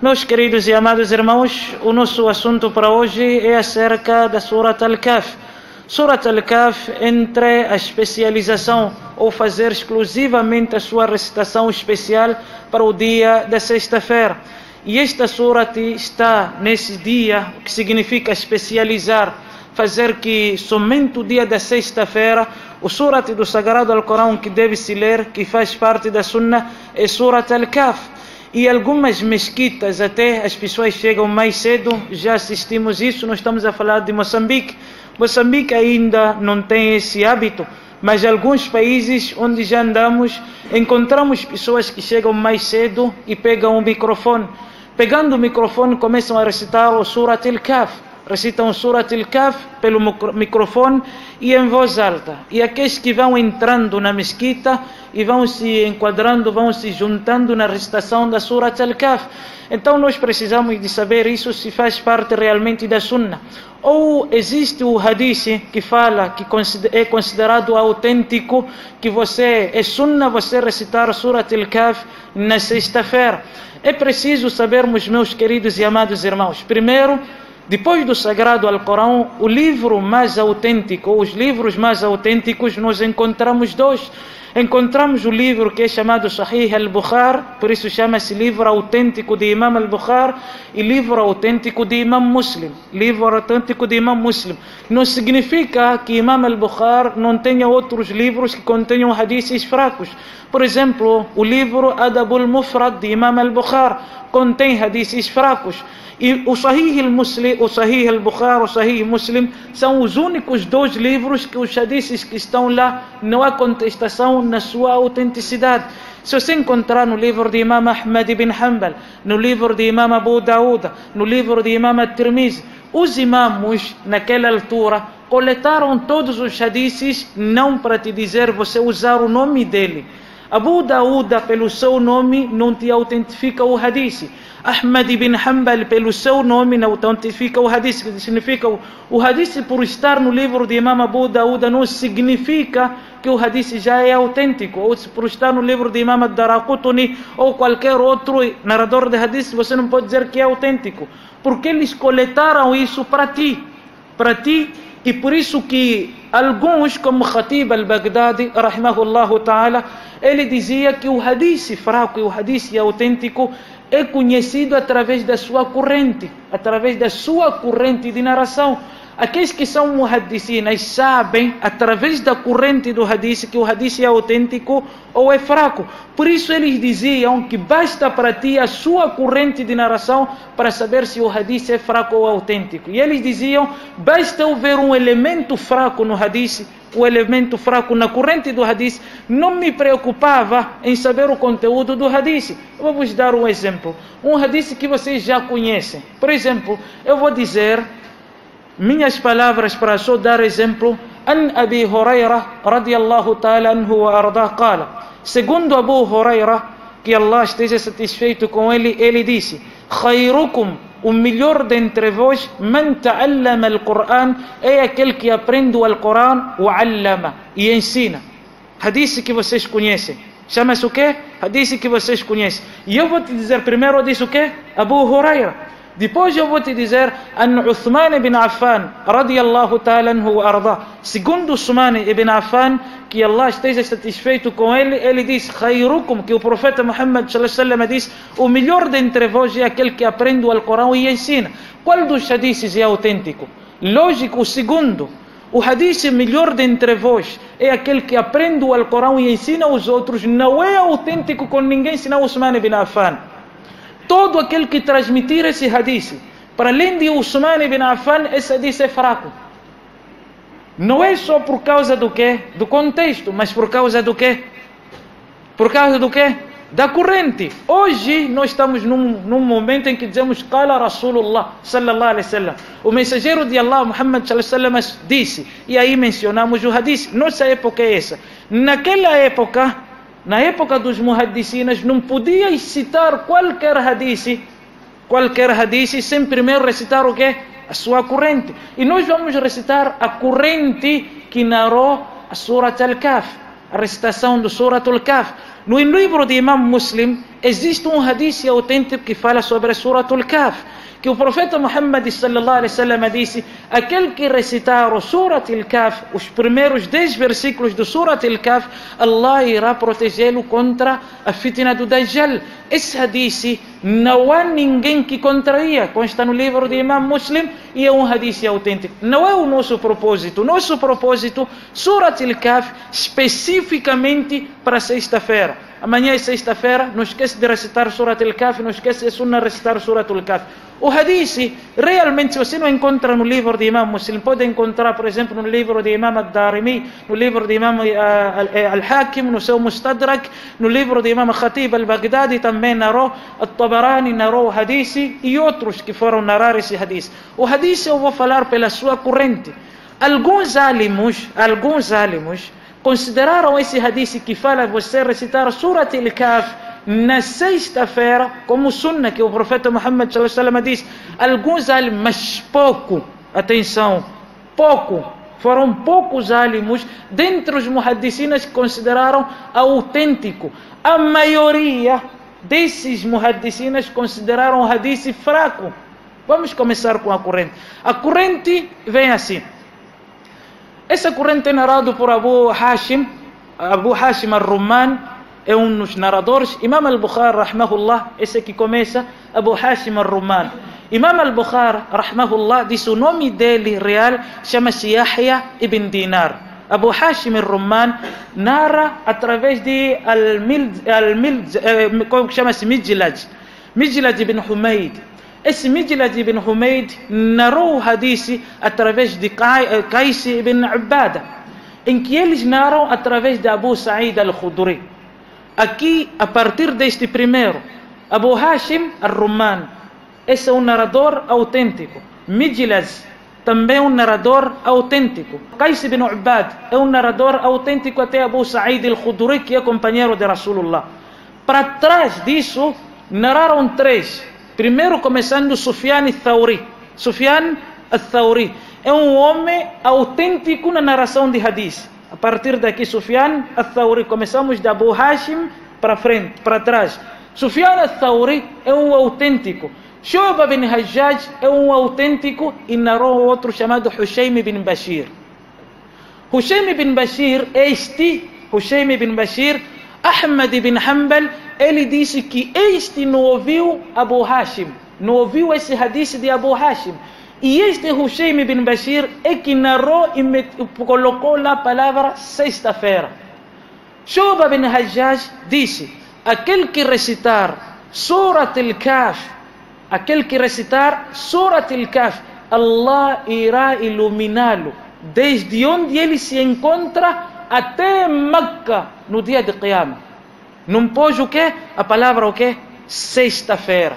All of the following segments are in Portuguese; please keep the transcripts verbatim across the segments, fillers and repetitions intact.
Meus queridos e amados irmãos, o nosso assunto para hoje é acerca da Surat Al-Kahf. Surat Al-Kahf, entre a especialização ou fazer exclusivamente a sua recitação especial para o dia da sexta-feira. E esta surat está nesse dia, o que significa especializar, fazer que somente o dia da sexta-feira, o surat do Sagrado Alcorão que deve se ler, que faz parte da Sunnah, é Surat Al-Kahf. E algumas mesquitas até as pessoas chegam mais cedo, já assistimos isso, nós estamos a falar de Moçambique. Moçambique ainda não tem esse hábito, mas alguns países onde já andamos, encontramos pessoas que chegam mais cedo e pegam o microfone. Pegando o microfone, começam a recitar o Surat Al-Kahf. Recitam o Surat Al-Kahf pelo microfone e em voz alta. E aqueles que vão entrando na mesquita e vão se enquadrando, vão se juntando na recitação da Surat Al-Kahf. Então nós precisamos de saber isso, se faz parte realmente da Sunnah. Ou existe o hadith que fala, que é considerado autêntico, que você é Sunnah você recitar Surat Al-Kahf na sexta-feira. É preciso sabermos, meus queridos e amados irmãos, primeiro, depois do Sagrado Alcorão, o livro mais autêntico, ou os livros mais autênticos, nós encontramos dois. Encontramos o livro que é chamado Sahih al-Bukhari, por isso chama-se livro autêntico de Imam al-Bukhari, e livro autêntico de Imam Muslim. Livro autêntico de Imam Muslim. Não significa que Imam al-Bukhari não tenha outros livros que contenham hadiths fracos. Por exemplo, o livro Adabul Mufrad de Imam al-Bukhari contém hadiths fracos. E o Sahih al-Muslim, o Sahih al-Bukhari, o Sahih Muslim são os únicos dois livros que os hadiths que estão lá não há contestação na sua autenticidade. Se você encontrar no livro de Imam Ahmad ibn Hanbal, no livro de Imam Abu Dawud, no livro de Imam At-Tirmizi, os imamos naquela altura coletaram todos os hadiths não para te dizer você usar o nome dele. Abu Dawud, pelo seu nome, não te autentifica o hadith. Ahmad ibn Hanbal, pelo seu nome, não autentifica o hadith. Que significa o hadith, por estar no livro de Imam Abu Dawud, não significa que o hadith já é autêntico. Ou por estar no livro de Imam Ad-Daraqutni ou qualquer outro narrador de hadith, você não pode dizer que é autêntico. Porque eles coletaram isso para ti. Para ti. E por isso que alguns, como Khatib al-Baghdadi, rahimahullahu ta'ala, ele dizia que o hadith fraco e o hadith autêntico é conhecido através da sua corrente, através da sua corrente de narração. Aqueles que são muhaddisinas sabem, através da corrente do hadith, que o hadith é autêntico ou é fraco. Por isso eles diziam que basta para ti a sua corrente de narração para saber se o hadith é fraco ou autêntico. E eles diziam, basta eu ver um elemento fraco no hadith, o elemento fraco na corrente do hadith, não me preocupava em saber o conteúdo do hadith. Eu vou vos dar um exemplo. Um hadith que vocês já conhecem. Por exemplo, eu vou dizer minhas palavras para só dar exemplo. An Abi Huraira radiyallahu ta'ala anhu wa arda qala. Segundo Abu Huraira, que Allah esteja satisfeito com ele, ele disse: Khairukum, o melhor dentre vós, man ta'allama al-Qur'an, é aquele que aprende o Al-Qur'an, o allama, e ensina. Hadith que vocês conhecem. Chama-se o quê? Hadith que vocês conhecem. E eu vou te dizer primeiro, eu disse o quê? Abu Huraira. Depois eu vou te dizer An Uthman ibn Affan radiyallahu ta'ala anhu wa arda. Segundo Uthman ibn Affan, que Allah esteja satisfeito com ele, ele diz Khairukum, que o profeta Muhammad sallallahu alaihi wasallam diz, o melhor dentre vós é aquele que aprende o Alcorão e ensina. Qual dos hadiths é autêntico? Lógico, o segundo. O hadith melhor dentre vós é aquele que aprende o Alcorão e ensina aos outros. Não é autêntico com ninguém senão Uthman ibn Affan. Todo aquele que transmitir esse hadith, para além de Uthman ibn Affan, esse hadith é fraco. Não é só por causa do quê? Do contexto, mas por causa do quê? Por causa do quê? Da corrente. Hoje nós estamos num, num momento em que dizemos Qala Rasulullah sallallahu alaihi wasallam. O mensageiro de Allah, Muhammad sallallahu alaihi wasallam, disse. E aí mencionamos o hadith. Nossa época é essa. Naquela época, na época dos muhaddisinas, não podias citar qualquer hadith, qualquer hadith, sem primeiro recitar o quê? A sua corrente. E nós vamos recitar a corrente que narrou a Surat Al-Kahf, a recitação do Surat Al-Kahf. No livro de Imam Muslim, existe um hadith autêntico que fala sobre a Surah Al-Kahf, que o profeta Muhammad sallallahu alaihi wasallam disse: aquele que recitar o Surah Al-Kahf, os primeiros dez versículos do Surah Al-Kahf, Allah irá protegê-lo contra a fitna do Dajjal. Esse hadith não há ninguém que contraria, consta no livro de Imam Muslim, e é um hadith autêntico. Não é o nosso propósito. O nosso propósito, Surah Al-Kahf, especificamente para sexta-feira. Amanhã é sexta-feira, não esquece de recitar Surah Al-Kahf, não esquece de sunnah recitar Surah Al-Kahf. O hadith, realmente, se você não encontra no livro de Imam Muslim, pode encontrar, por exemplo, no livro de Imam Ad-Darimi, no livro de Imam Al-Hakim, no seu Mustadrak, no livro de Imam Khatib Al-Baghdadi, também narrou, At-Tabarani narrou o hadith, e outros que foram narrar esse hadith. O hadith eu vou falar pela sua corrente. Alguns alimos, alguns alimos, consideraram esse hadith que fala você recitar Surah Al-Kahf na sexta-feira como sunnah, que o profeta Muhammad sallallahu alaihi wasallam diz. Alguns alimos, mas pouco, atenção, pouco, foram poucos alimos dentre os muhaddicinas que consideraram autêntico. A maioria desses muhaddicinas consideraram o hadith fraco. Vamos começar com a corrente. A corrente vem assim. Essa corrente é narrada por Abu Hashim, Abu Hashim al-Rumman, é um dos narradores. Imam al-Bukhari, rahmahullah, esse que começa, Abu Hashim al-Rumman. Imam al-Bukhari, rahmahullah, diz o nome dele real, chama-se Yahya ibn Dinar. Abu Hashim al-Rumman narra através de al-Milj, al-Milj, como chama-se Mijlaj, Mijlaj ibn Humayd. Esse Mijlaj ibn Humayd narrou o hadith através de Qais ibn Ubada, em que eles narram através de Abu Sa'id al-Khudri. Aqui, a partir deste primeiro, Abu Hashim al-Rumman, esse é um narrador autêntico. Mijlaj, também um narrador autêntico. Qais ibn Ubad é um narrador autêntico até Abu Sa'id al-Khudri, que é companheiro de Rasulullah. Para trás disso, narraram três. Primeiro, começando Sufyan al-Thawri. Sufyan al-Thawri é um homem autêntico na narração de hadith. A partir daqui, Sufyan al-Thawri, começamos de Abu Hashim para frente, para trás. Sufyan al-Thawri é um autêntico. Shu'ba bin Hajjaj é um autêntico e narrou outro chamado Hushaym bin Bashir. Hushaym bin Bashir, este Hushaym bin Bashir, Ahmad bin Hanbal, ele disse que este não ouviu Abu Hashim, não ouviu esse hadith de Abu Hashim. E este Hushaym bin Bashir é que narrou e met, colocou lá a palavra sexta-feira. Shu'ba bin Hajjaj disse: aquele que recitar Surat Al-Kahf, aquele que recitar Surat Al-Kahf, Allah irá iluminá-lo desde onde ele se encontra até Meca no dia de Qiyamah. Não pôs o quê? A palavra o quê? Sexta-feira.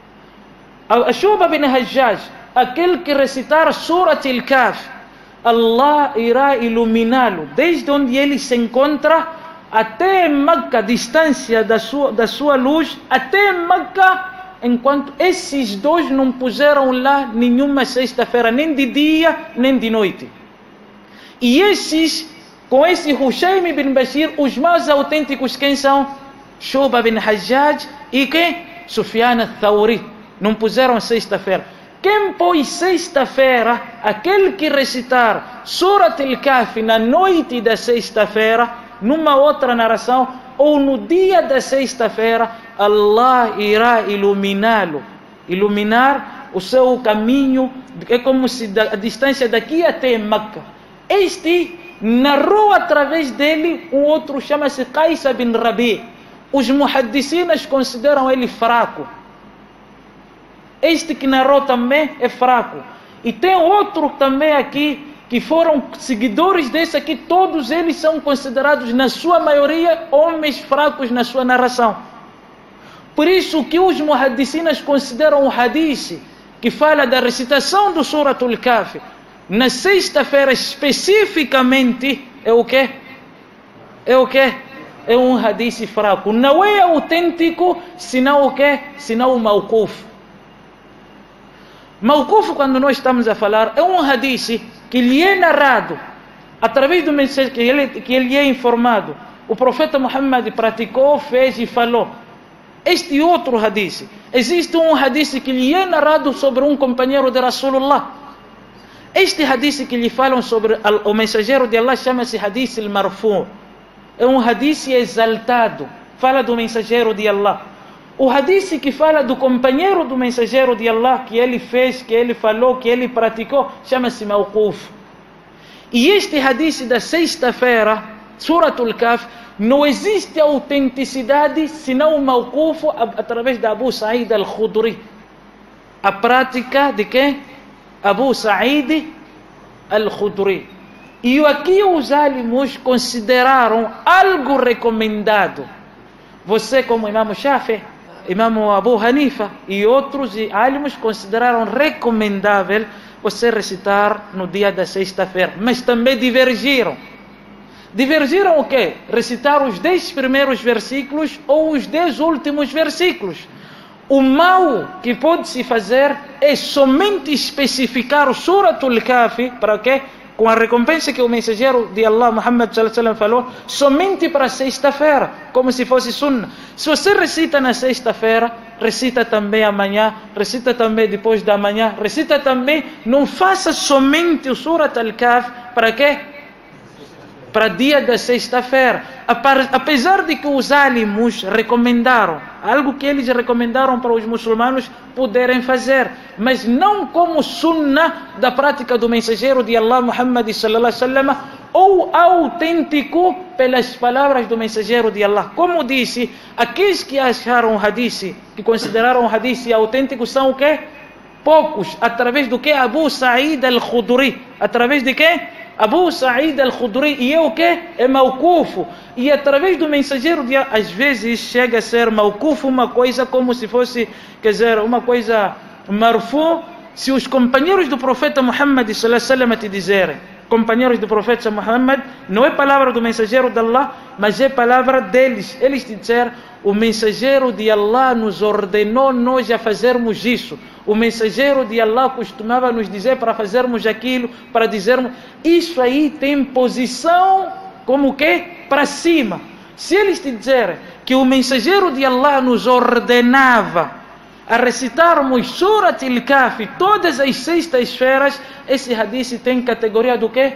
A Shu'ba bin Hajjaj, aquele que recitar Surat Al-Kahf, Allah irá iluminá-lo desde onde ele se encontra até Meca, distância da sua, da sua luz, até Meca, enquanto esses dois não puseram lá nenhuma sexta-feira, nem de dia, nem de noite. E esses, com esse Hushaym bin Bashir, os mais autênticos quem são? Shu'ba bin Hajjaj e quem? Sufyan al-Thawri. Não puseram sexta-feira. Quem pôs sexta-feira? Aquele que recitar Surat Al-Kahf na noite da sexta-feira, numa outra narração, ou no dia da sexta-feira, Allah irá iluminá-lo. Iluminar o seu caminho, é como se a distância daqui até Meca. Este narrou através dele um outro, chama-se Qais bin Rabi. Os muhaddicinas consideram ele fraco. Este que narrou também é fraco. E tem outro também aqui, que foram seguidores desse aqui, todos eles são considerados, na sua maioria, homens fracos na sua narração. Por isso que os muhaddicinas consideram o hadith que fala da recitação do Surat Al-Kahf na sexta-feira especificamente, é o quê? É o quê? É um hadith fraco. Não é autêntico, senão o quê? Senão o mawquf. Mawquf, quando nós estamos a falar, é um hadith que lhe é narrado através do mensageiro, que ele, que ele é informado o profeta Muhammad praticou, fez e falou. Este outro hadith, existe um hadith que lhe é narrado sobre um companheiro de Rasulullah. Este hadith que lhe falam sobre o mensageiro de Allah chama-se hadith al-marfu'. É um hadith exaltado, fala do mensageiro de Allah. O hadith que fala do companheiro do mensageiro de Allah, que ele fez, que ele falou, que ele praticou, chama-se mawquf. E este hadith da sexta-feira, Suratul Kahf, não existe autenticidade senão o mawquf através de Abu Sa'id al-Khudri. A prática de quem? Abu Sa'id al-Khudri. E aqui os alimos consideraram algo recomendado. Você, como Imam Shafi, Imam Abu Hanifa e outros alimos consideraram recomendável você recitar no dia da sexta-feira. Mas também divergiram. Divergiram o quê? Recitar os dez primeiros versículos ou os dez últimos versículos. O mal que pode-se fazer é somente especificar o Suratul Kahf, para quê? Com a recompensa que o mensageiro de Allah, Muhammad sallallahu alaihi wasallam, falou, somente para sexta-feira, como se fosse sunnah. Se você recita na sexta-feira, recita também amanhã, recita também depois da manhã, recita também, não faça somente o Surat al-Kahf, para quê? Para dia da sexta-feira. Apesar de que os alimos recomendaram, algo que eles recomendaram para os muçulmanos poderem fazer, mas não como sunnah da prática do mensageiro de Allah, Muhammad sallallahu alaihi wasallam, ou autêntico pelas palavras do mensageiro de Allah. Como disse, aqueles que acharam o hadith, que consideraram o hadith autêntico, são o quê? Poucos. Através do que? Abu Sa'id al-Khudri. Através de quê? Abu Sa'id al-Khudri. E é o que? É mawquf. E através do mensageiro, de, às vezes chega a ser mawquf uma coisa como se fosse, quer dizer, uma coisa marfu. Se os companheiros do profeta Muhammad sallallahu alaihi wasallam te dizerem, companheiros do profeta Muhammad, não é palavra do mensageiro de Allah, mas é palavra deles. Eles te disseram, o mensageiro de Allah nos ordenou nós a fazermos isso. O mensageiro de Allah costumava nos dizer para fazermos aquilo, para dizermos, isso aí tem posição como que? Para cima. Se eles te disserem que o mensageiro de Allah nos ordenava a recitarmos Surat al-Kahf todas as sextas-feiras, esse hadith tem categoria do que?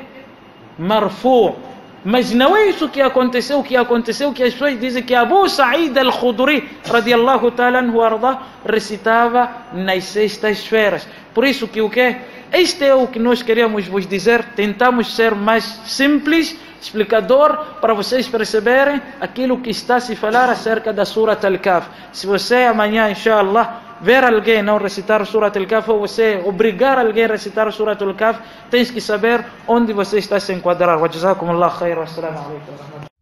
Marfu'. Mas não é isso que aconteceu. O que aconteceu que as pessoas dizem que Abu Sa'id al-Khudri radiyallahu ta'ala anhu arda recitava nas sextas-feiras. Por isso que o que? Este é o que nós queríamos vos dizer. Tentamos ser mais simples, explicador, para vocês perceberem aquilo que está a se falar acerca da Surat al-Kahf. Se você amanhã, inshallah, ver alguém não recitar Surat al-Kahf, ou você obrigar alguém a recitar Surat al-Kahf, tens que saber onde você está a se enquadrar. Wa jazakumullah khair. Wa assalamu alaikum.